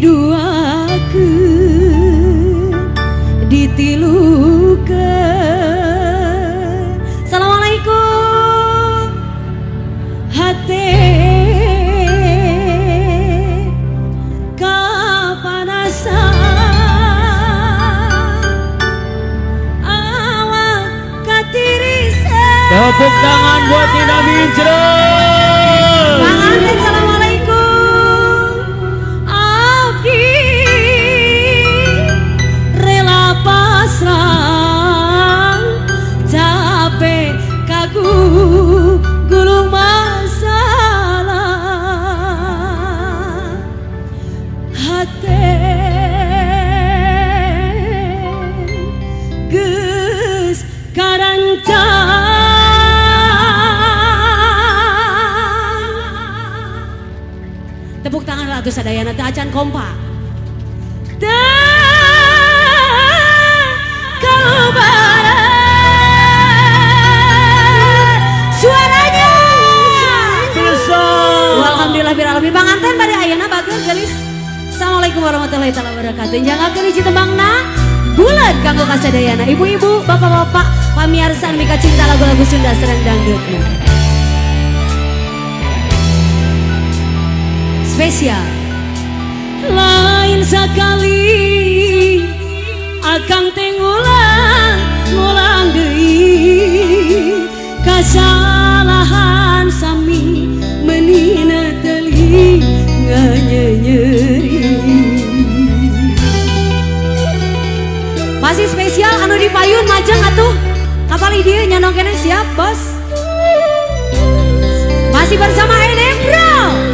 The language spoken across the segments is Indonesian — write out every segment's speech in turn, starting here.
diduakeun ditilukeun. Assalamualaikum. Hate kapanasan awak katirisan. Tepuk tangan buat Tina Minjreng. Bang Anten, assalamualaikum. Abdi rela pasrah capek kagu gulung masalah hati geus karancang. Tepuk tangan lagu sadayana teh acan kompak. Suaranya. Alhamdulillah bir alamin. Bang Anten pada ayana bagus gelis. Assalamualaikum warahmatullahi wabarakatuh. Jangan hiji tembangna bulan kanggo kasadayana. Ibu-ibu, bapak-bapak, pamirsa mika cinta lagu-lagu Sunda serang dangdutna. Spesial. Lain sekali akang teh ngulang deui kasalahan sami menina teli nganyeri. Masih spesial anu dipayun majeng atuh. Kapali dia nyandong kene siap bos. Masih bersama Enem Bro.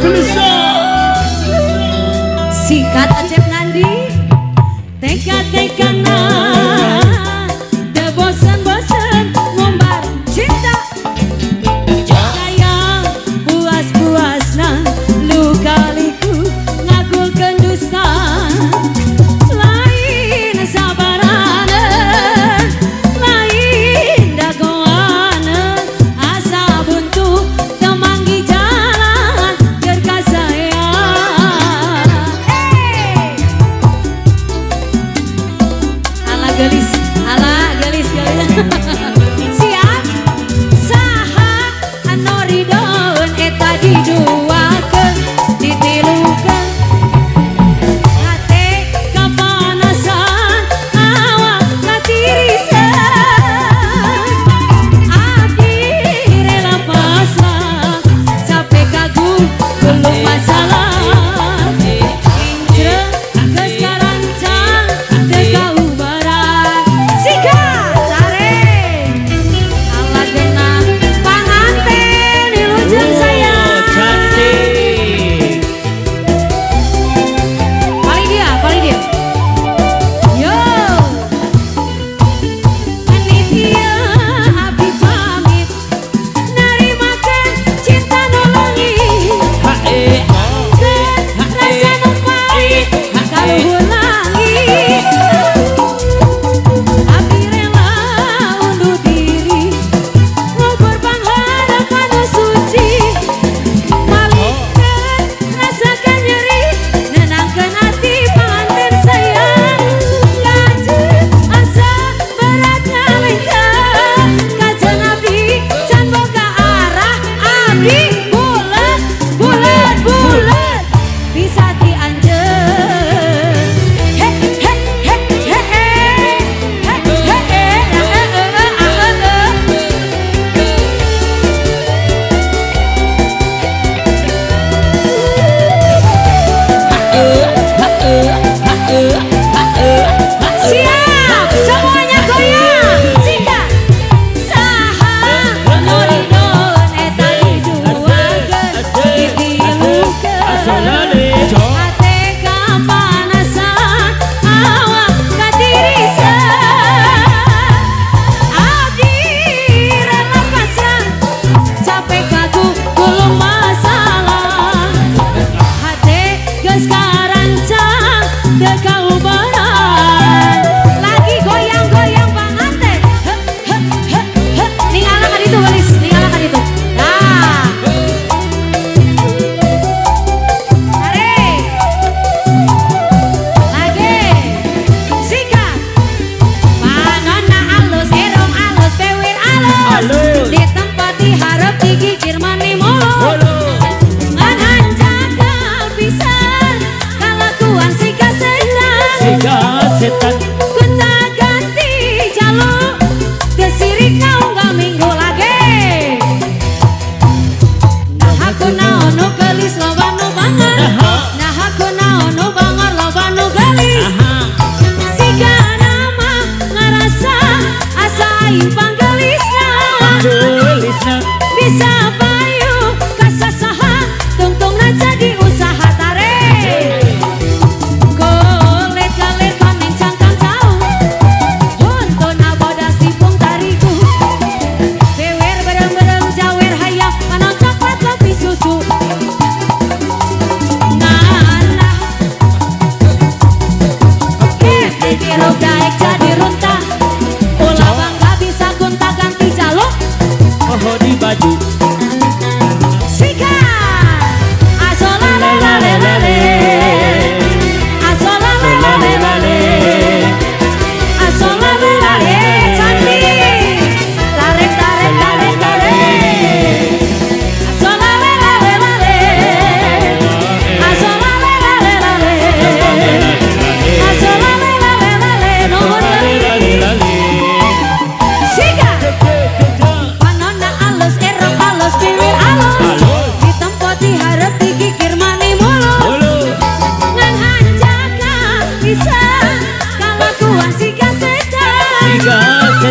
Sikat Acep Nandi teka-tekana teu bosan-bosan ngombar cinta sayang puas-puasna luka-liku ngagulkeun dusta lain sabaraneun lain dagoaneun asa buntu temanggi jalan keur ka saya. Gelis, ala gelis gelis. Siap, saha anu ridoeun eta diduakeun ditilukeun. Hate kapanasan awak katirisan. Abdi rela pasrah capek kagu belum masalah. Minjreng geus karancang teu kaubaran.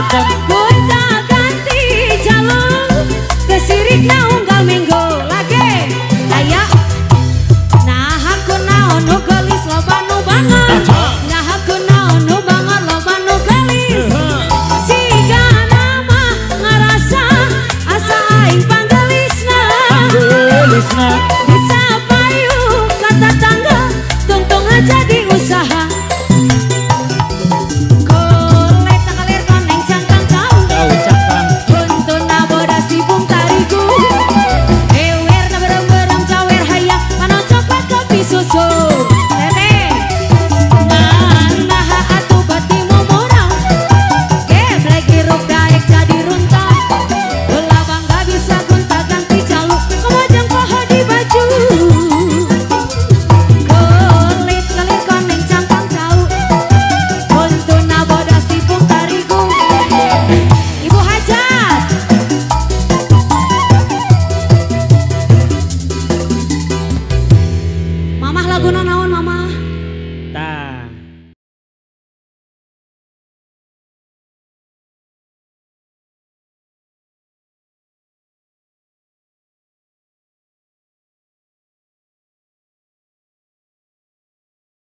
depan.